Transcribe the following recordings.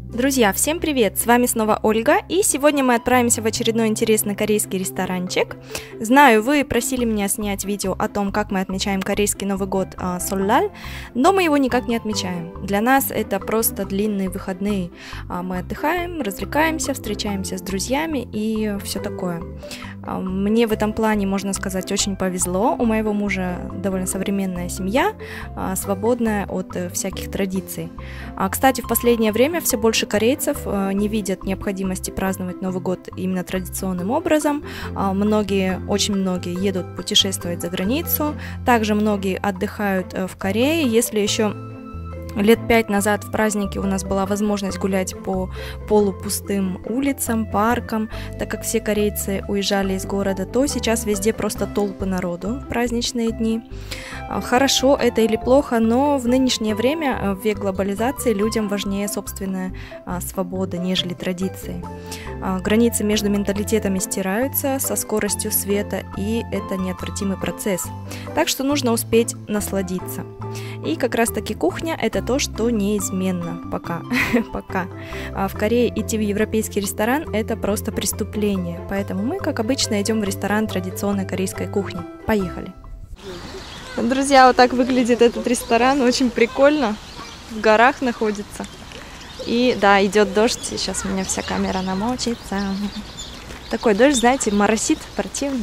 Друзья, всем привет! С вами снова Ольга, и сегодня мы отправимся в очередной интересный корейский ресторанчик. Знаю, вы просили меня снять видео о том, как мы отмечаем корейский Новый год Соллаль, но мы его никак не отмечаем. Для нас это просто длинные выходные. Мы отдыхаем, развлекаемся, встречаемся с друзьями и все такое. Мне в этом плане, можно сказать, очень повезло. У моего мужа довольно современная семья, свободная от всяких традиций. Кстати, в последнее время все больше корейцев не видят необходимости праздновать Новый год именно традиционным образом. Очень многие едут путешествовать за границу. Также многие отдыхают в Корее. Если еще лет 5 назад в празднике у нас была возможность гулять по полупустым улицам, паркам, так как все корейцы уезжали из города, то сейчас везде просто толпы народу в праздничные дни. Хорошо это или плохо, но в нынешнее время, в век глобализации, людям важнее собственная свобода, нежели традиции. Границы между менталитетами стираются со скоростью света, и это неотвратимый процесс. Так что нужно успеть насладиться. И как раз таки кухня – это то, что неизменно пока. В Корее идти в европейский ресторан – это просто преступление. Поэтому мы, как обычно, идем в ресторан традиционной корейской кухни. Поехали! Друзья, вот так выглядит этот ресторан. Очень прикольно. В горах находится. И да, идет дождь. Сейчас у меня вся камера намочится. Такой дождь, знаете, моросит, противный.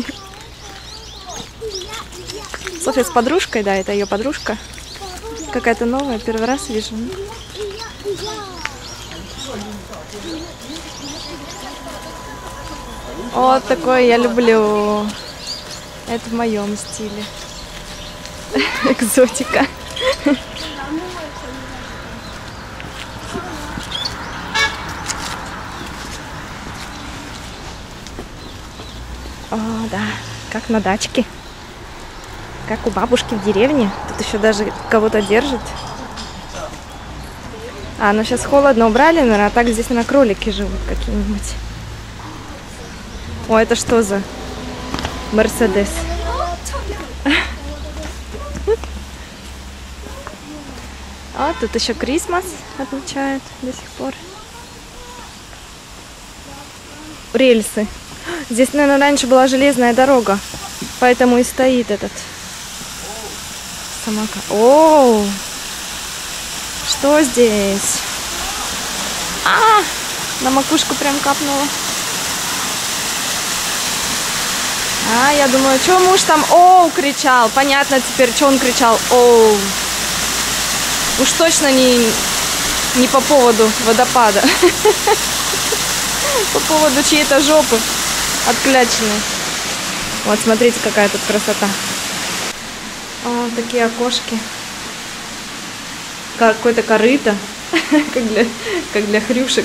Софья с подружкой, да, это ее подружка. Какая-то новая, первый раз вижу. Вот такой я люблю. Это в моем стиле. Экзотика. О, да, как на дачке. Как у бабушки в деревне. Тут еще даже кого-то держит. Ну сейчас холодно убрали, наверное, а так здесь, наверное, кролики живут какие-нибудь. О, это что за Мерседес? Тут еще Крисмас отмечают до сих пор. Рельсы. Здесь, наверное, раньше была железная дорога, поэтому и стоит этот самокат. О, что здесь? На макушку прям капнуло. Я думаю, что муж там «Оу» кричал. Понятно теперь, что он кричал «Оу». Уж точно не по поводу водопада. По поводу чьей-то жопы откляченной. Вот, смотрите, какая тут красота. Такие окошки. Какое-то корыто. как для хрюшек.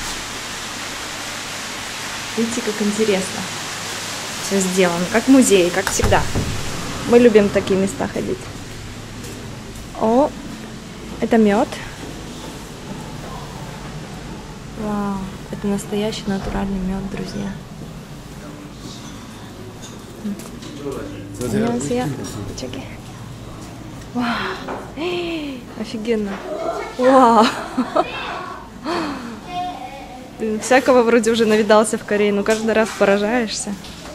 Видите, как интересно. Все сделано. Как в музее, как всегда. Мы любим в такие места ходить. Это мед. Вау. Это настоящий натуральный мед, друзья. Ан녕하세요. Чеки. Вау. Офигенно. Вау. Всякого вроде уже навидался в Корее, но каждый раз поражаешься.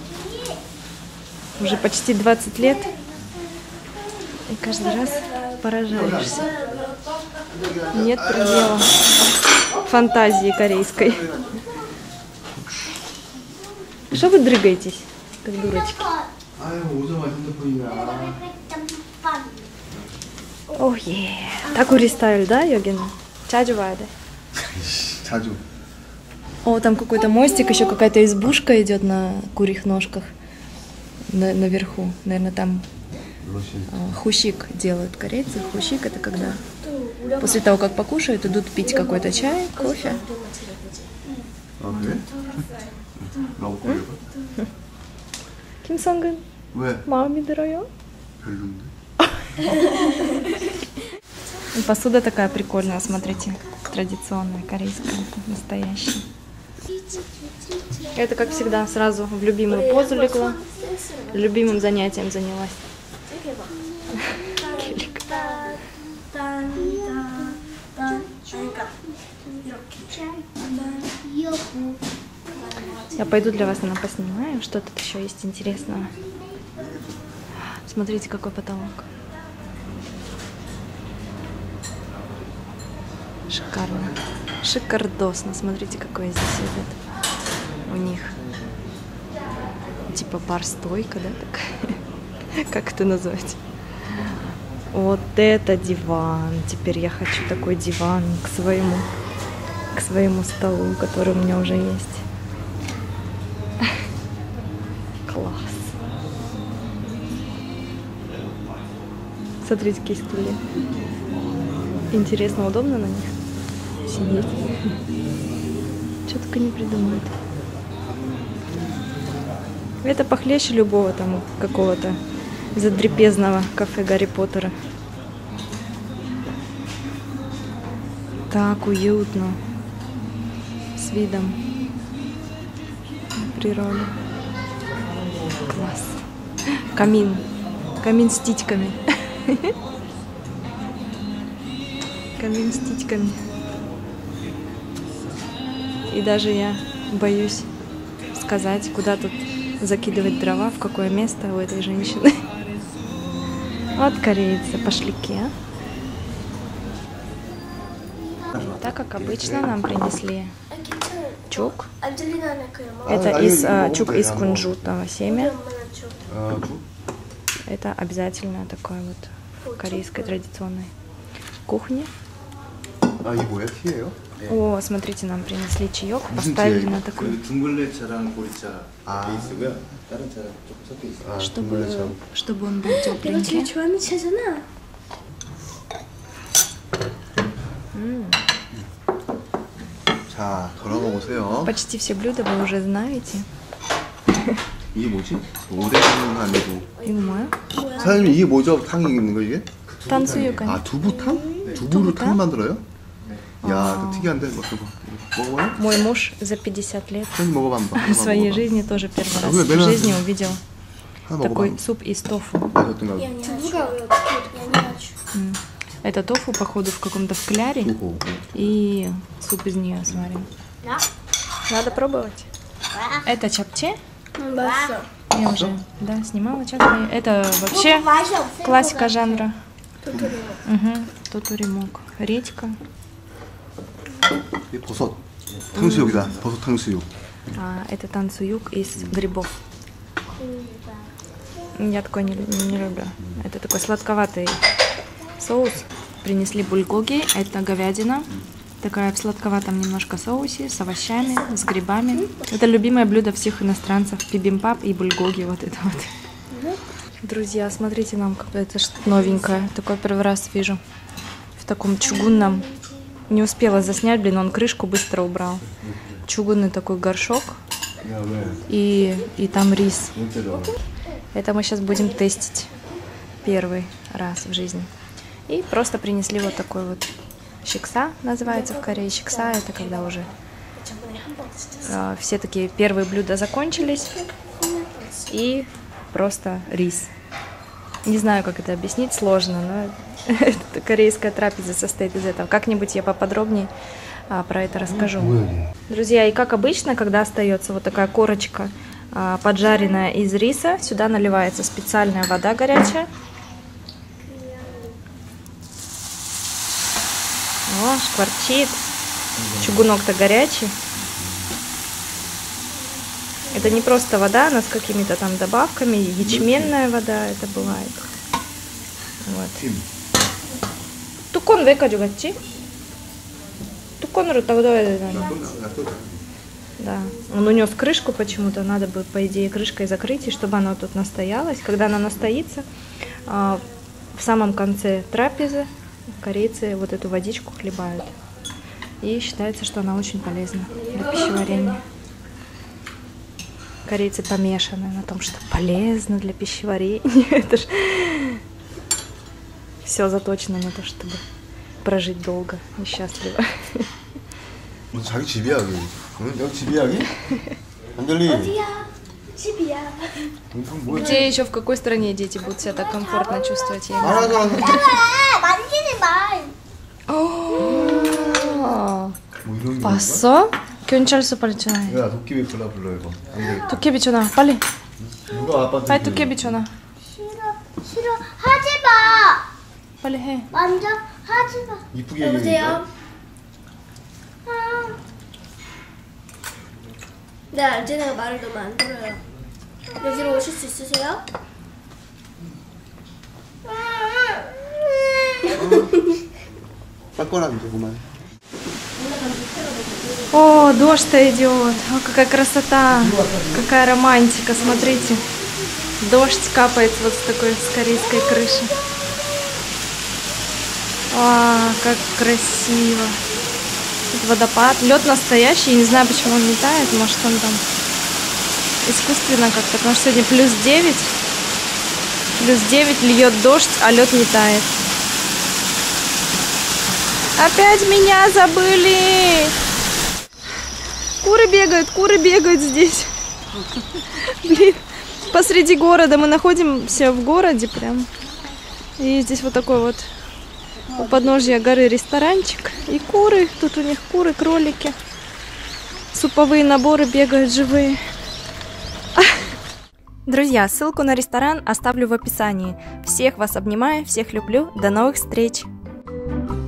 Уже почти 20 лет. И каждый раз поражаешься. Нет предела фантазии корейской. Что вы дрыгаетесь, как дурочки? Такой рестайль, да, Йогин? Чаджу вайде? Чаджу. Там какой-то мостик, еще какая-то избушка идет на курьих ножках наверху. Наверное, там хусик делают корейцы. Хусик — это когда после того, как покушают, идут пить какой-то чай, кофе. Ким Сонгын, 마음이 들어요? Посуда такая прикольная, смотрите, традиционная, корейская, настоящая. Это, как всегда, сразу в любимую позу легла, любимым занятием занялась. Я пойду для вас поснимаю, что тут еще есть интересного. Смотрите, какой потолок. Шикарно. Шикардосно. Смотрите, какой здесь идет. У них типа бар-стойка, да, такая. Как это назвать? Вот это диван. Теперь я хочу такой диван к своему столу, который у меня уже есть. Класс. Смотрите, какие стулья. Интересно, удобно на них сидеть? Что только не придумают. Это похлеще любого там какого-то задрепезного кафе Гарри Поттера. Так уютно. С видом на природу. Класс. Камин. Камин с титьками. Камин с титьками. И даже я боюсь сказать, куда тут закидывать дрова, в какое место у этой женщины. Вот корейцы пошляки. Так как обычно нам принесли чук. Это чук из кунжутного семя. Это обязательно такой вот корейской традиционной кухни. О, смотрите, нам принесли чаек, поставили на такой. Чтобы он был тепленький. 자, 돌아보세요. Почти все блюда вы уже знаете. 이게 뭐지? 오뎅은 아니고. 이거 뭐야? 사장님 이게 뭐죠? 탕이 있는 거 이게? 탕수육 아니야? 아 두부탕? 두부로 탕 만들어요? 야, 그 특이한데 먹어봐요? Мой муж за 50 лет 사장님 먹어봐 한번. в своей жизни тоже первый раз в жизни увидел такой суп из тофу. 맛있던가? Это тофу, походу, в каком-то кляре. И суп из нее сварим. Надо пробовать. Это чапче. Я уже, да, снимала чапче. Это вообще классика жанра. Тоторимок. Редька. 버섯. 탕수육이다. 버섯 탕수육. Это танцуюк из грибов. Я такой не люблю. Это такой сладковатый соус. Принесли бульгоги, это говядина. Такая в сладковатом немножко соусе, с овощами, с грибами. Это любимое блюдо всех иностранцев. Бибимбап и бульгоги, вот это вот. Друзья, смотрите, нам какое-то что-то новенькое. Такое первый раз вижу. В таком чугунном. Не успела заснять, блин, он крышку быстро убрал. Чугунный такой горшок. И там рис. Это мы сейчас будем тестить первый раз в жизни. И просто принесли вот такой вот щикса, называется в Корее. Щикса — это когда уже все такие первые блюда закончились. И просто рис. Не знаю, как это объяснить, сложно, но корейская трапеза состоит из этого. Как-нибудь я поподробнее про это расскажу. Друзья, и как обычно, когда остается вот такая корочка поджаренная из риса, сюда наливается специальная вода горячая. О, шкварчит. Чугунок-то горячий. Это не просто вода, она с какими-то там добавками. Ячменная вода это бывает. Вот. Тукон 왜 가져갔지? 뚜껑으로 딱 넣어야 되잖아. Да. Он унес крышку почему-то. Надо бы, по идее, крышкой закрыть, и чтобы она тут настоялась. Когда она настоится, в самом конце трапезы корейцы вот эту водичку хлебают. И считается, что она очень полезна для пищеварения. Корейцы помешаны на том, что полезно для пищеварения. Это ж все заточено на то, чтобы прожить долго и счастливо. 자기 집이야 여기. 여기 집이야 여기? 안젤리. 어디야? 집이야. Где еще, в какой стране дети будут себя так комфортно чувствовать? Я не 알아서. 만지지 마. знаю. 뭐 이런 게 봤어? 경찰서 빨리 전화해. 야 도깨비 전화 불러 이거. 안 돼. 도깨비 전화 빨리. 누가 아빠한테 빨리 도깨비 전화. 싫어 하지 마. 빨리 해. 완전 하지 마. 이쁘게 여보세요. 네, 알제나가 말을 너무 안 들어요. 여기로 오실 수 있으세요? 닦거라 이제 그만. О, дождь-то идет. О, какая красота. Какая романтика. Смотрите. Дождь капает вот с такой с корейской крыши. Вау, как красиво. Тут водопад. Лед настоящий. Не знаю, почему он не тает. Может, он там искусственно как-то. Потому что сегодня плюс 9. Плюс 9 льет дождь, а лед не тает. Опять меня забыли. Куры бегают здесь. Блин, посреди города. Мы находимся в городе прям. И здесь вот такой вот у подножья горы ресторанчик. И куры. Тут у них куры, кролики. Суповые наборы бегают живые. Друзья, ссылку на ресторан оставлю в описании. Всех вас обнимаю, всех люблю. До новых встреч!